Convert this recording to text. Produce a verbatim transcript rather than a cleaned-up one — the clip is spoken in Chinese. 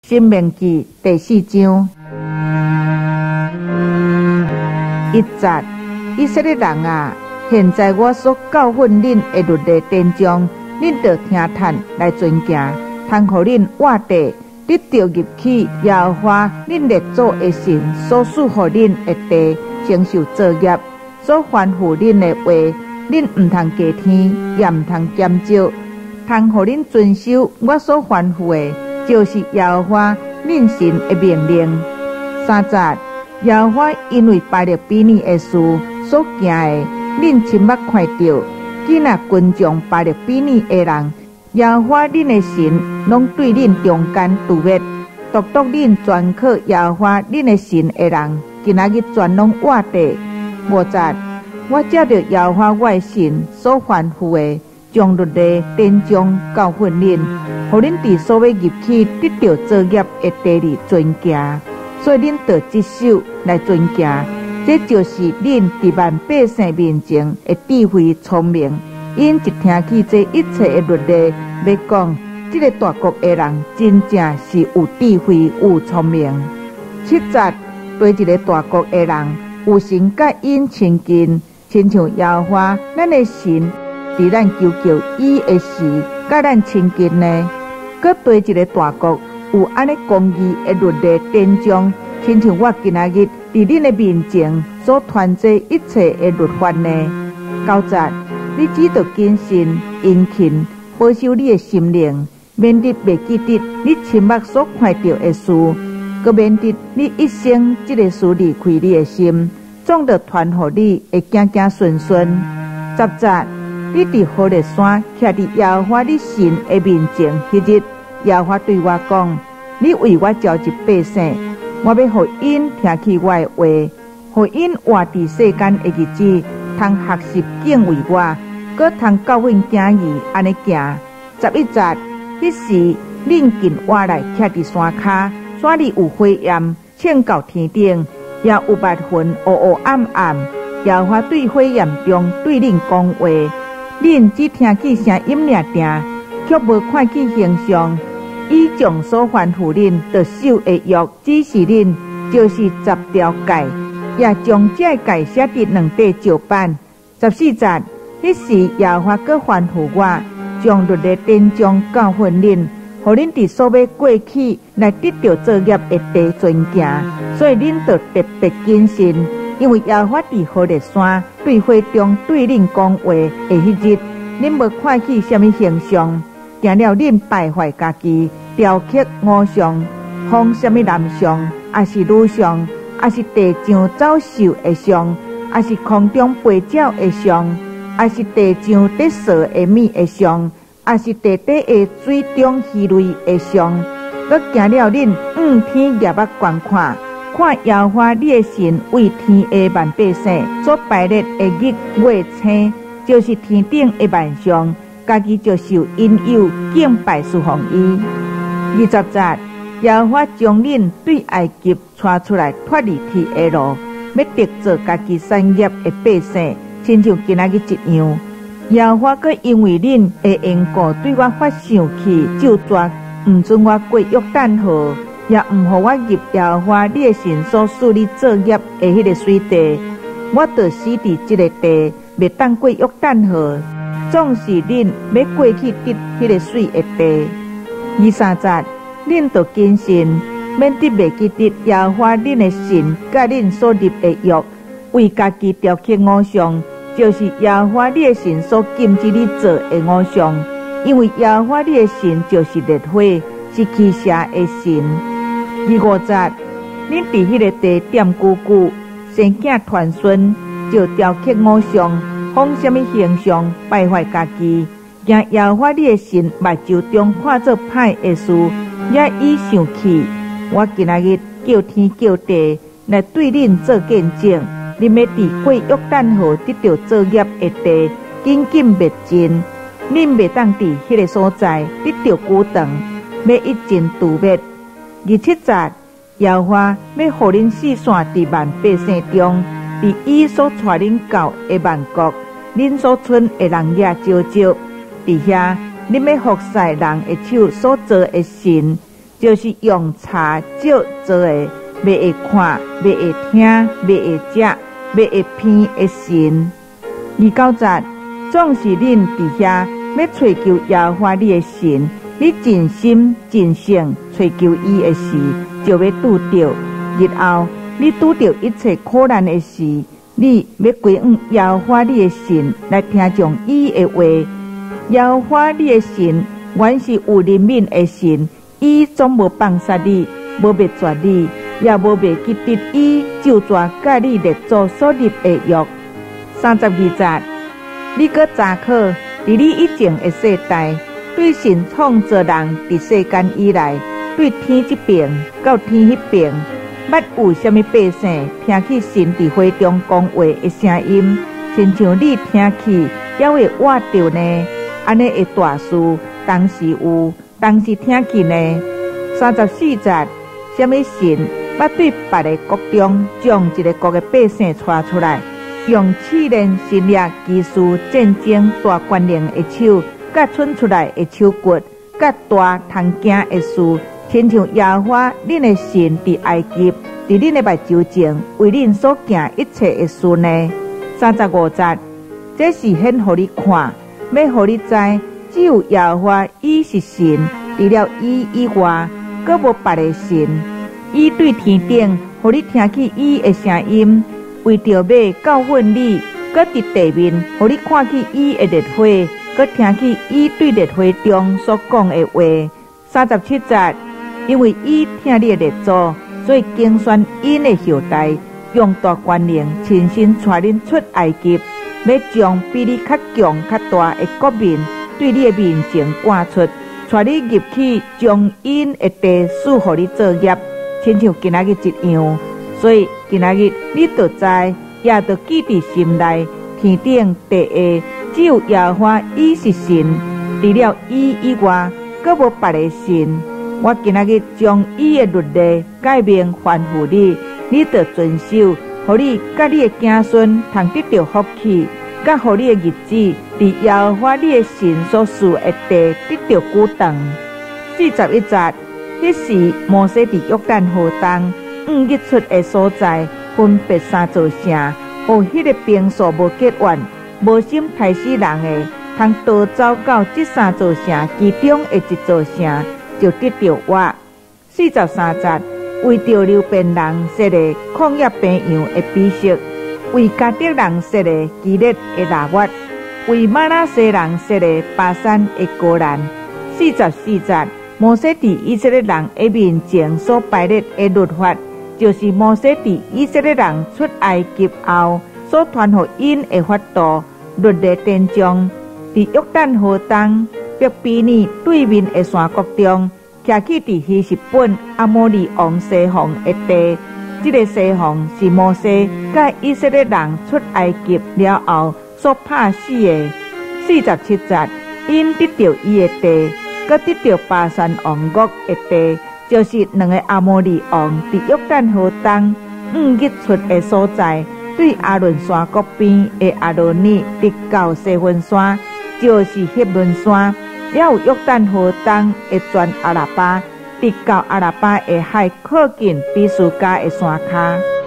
申命記第四章一節，以色列人啊，現在我所教訓恁的律例典章，恁着聽嘆來遵行，通互恁活地，得着入去耶和華恁列祖的神所賜予恁的地，承受作業，所吩咐恁的話，恁毋通加添，也毋通減少，通互恁遵守我所吩咐的，就是耶和華恁神的命令。三節，耶和華因為巴力比尼的事所行的，恁親目看到，既若群眾巴力比尼的人，耶和華恁的神攏對恁中間揬滅，獨獨恁專靠耶和華恁的神的人，今仔日全攏活地。五節，我照着耶和華我的神所吩咐的，將律例典章教訓恁，互恁佇所要入去得着作業的地裡遵行，所以恁着接受來遵行。這就是恁佇萬百姓面前的智慧聰明。因一聽起這一切的律例，要講這個大國的人真正是有智慧有聰明。七節，對一個大國的人，有神甲因親近，親像耶和華咱的神佇咱求求伊的時，甲咱親近呢。閣對一個大國有安尼公義的律例典章，親像我今仔日佇恁的面前所傳這一切的律法呢。九節，你只得謹慎殷勤，保守你的心靈，免得袂記得你親目所看到的事，閣免得你一生這個事離開你的心，總得傳予你會行行順順。十節，你佇何烈山徛佇耶和華你神的面前，迄日耶和華對我講：你為我召集百姓，我要互因聽起我的話，互因活佇世間的日子，通學習敬畏我，閣通教訓囝兒安尼行。十一節，迄時恁近我來徛佇山骹，山裡有火焰，衝到天頂，也有密雲烏烏暗暗。耶和華對火焰中對恁講話，恁只聽見聲音爾定，卻無看見形象。伊將所吩咐恁着守的約指示恁，就是十條誡，也將這誡寫佇兩塊石板。十四節，迄時耶和華閣吩咐我，將律例典章教訓恁，互恁佇所要過去來得到作業的地遵行，所以恁着特別謹慎，因為耶和華佇何烈山對火中對恁講話的迄日，恁無看見什麼形象，行了恁敗壞家己，雕刻偶像，奉什麼男像，也是女像，也是地上走獸的像，也是空中飛鳥的像，也是地上得踅的物的像，也是地底的水中魚類的像。佮行了恁五天夜目觀看，看耶和華你的神為天的萬百姓所排列的日月星，就是天頂的萬象，家己就受因有敬拜侍奉伊。二十節，耶和華將恁對埃及帶出來脫離天的路，要得做家己產業的百姓，親像今仔日一樣。耶和華閣因為恁的緣故，對我發生氣，就絕毋准我過約旦河，也毋予我入耶和華你的神所賜你作業的迄個水地，我就死佇這個地，袂當過約旦河。總是恁要過去得迄個水的地。二三節，恁着謹慎，免得袂記得耶和華恁的神甲恁所立的約，為家己雕刻偶像，就是耶和華你的神所禁止你做的偶像，因為耶和華你的神就是烈火，是欺邪的神。二五節，恁佇迄個地踮久久，生囝傳孫，就雕刻偶像，奉什麼形象，敗壞家己，驚耶和華你的神目睭中看做歹的事，也已生氣。我今仔日叫天叫地來對恁做見證，恁要佇過約旦河得到作業的地，緊緊滅盡，恁袂當佇迄個所在得到久長，要一盡揬滅。二七節，耶和華要互恁四散佇萬百姓中，佇伊所帶恁到的萬國，恁所剩的人也少少。佇遐，恁要服侍人的手所做的神， 就是用茶酒做的，未会看，未会听，未会食，未会闻的神。二九节，总是恁伫遐要追求耶和华你的神，你尽心尽性追求伊的时，就要拄着。日后你拄着一切苦难的时，你要归向耶和华你的神来听从伊的话。耶和华你的神原是有怜悯的神，伊总无放杀你，无灭绝你，也无袂记得伊就抓甲你列祖所立的约。三十二节，你搁查考，伫你以前的世代，对神创造人伫世间以来，对天这边到天迄边，捌有啥物百姓听起神伫会中讲话的声音，亲像你听起也会活着呢？安尼的大事，当时有，当时听起呢？三十四节，啥物神捌对别个国中将一个国的百姓带出来？用试炼神力、技术、战争、大官能的手，甲伸出来的手骨，甲大通行的事，亲像耶和华恁的神伫埃及，伫恁的目睭前为恁所行一切的事呢。三十五节，这是显互你看，要互你知，只有耶和华伊是神，除了伊以外，阁无别个神。伊对天顶，互你听起伊的声音。为着要教训你，搁伫地面，互你看起伊的烈火，搁听起伊对烈火中所讲的话。三十七节，因为伊听你的列祖，所以竞选因的后代，用大权能亲身带恁出埃及，要将比你较强较大的国民对你的面前赶出，带你入去，将因的地赐互你作业，亲像今仔日一样。所以今仔日你就知，也就记伫心内，天顶地下只有耶和华伊是神，除了伊以外，阁无别个神。我今仔日将伊的律例改名吩咐你，你就遵守，互你甲你的子孙通得到福气，甲互你的日子伫耶和华你的神所赐的地得到久长。四十一节，迄时摩西伫约旦河东五日出的所在，分别三座城，互迄个兵数无结怨、无心杀死人的，通逃走到这三座城其中的一座城，就得到我。四十三节，为着流便人设的旷野平洋的比色，为迦得人设的基列的拿沃，为玛拿西人设的巴山的高兰。四十四节，摩西伫以色列人的面前所排列的律法，就是摩西伫以色列人出埃及后所传予因的法度、律例典章，伫约旦河东北比尼对面的山谷中，徛起伫希实本阿摩利王西宏的地。这个西宏是摩西甲以色列人出埃及了后所拍死的。四十七节，因得到伊的地，搁得到巴山王国的地。就是两个阿摩利王伫约旦河东五日出的所在，对阿伦山谷边的阿罗尼直到西分山，就是黑伦山，也有约旦河东的全阿拉巴，直到阿拉巴的海靠近比苏加的山骹。